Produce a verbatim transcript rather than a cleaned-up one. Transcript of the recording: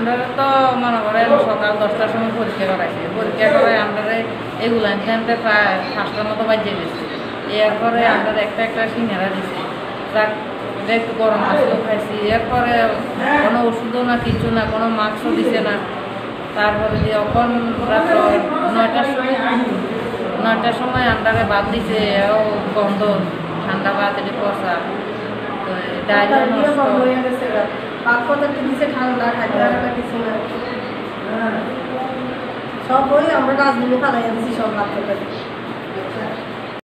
আমরা তো মনে করেন সকাল দশটার সময় পরীক্ষা করাইছি, পরীক্ষা করে আমরা এগুলো আনতে আনতে প্রায় পাঁচটার মতো বাজিয়ে গেছি। এরপরে আমরা একটা একটা সিঙ্গারা দিছি, যাক একটু গরম মাছও খাইছি। এরপরে কোনো ওষুধও না, কিছু না, কোনো মাস্কও দিছে না। তারপরে দিয়ে এখন রাত নয়টার সময় নয়টার সময় আমরা বাদ দিছে, ও গন্ধ ঠান্ডা ভাত এটি পচা, তো ডায়রিয়া নষ্ট হয়ে গেছে। ভাত পদার্থ দিছে ঠান্ডা, খাইতে পারে না, কিছু না, সব ওই আমরা গাছগুলো ফালাই দিচ্ছি সব ভাত পদার্থ।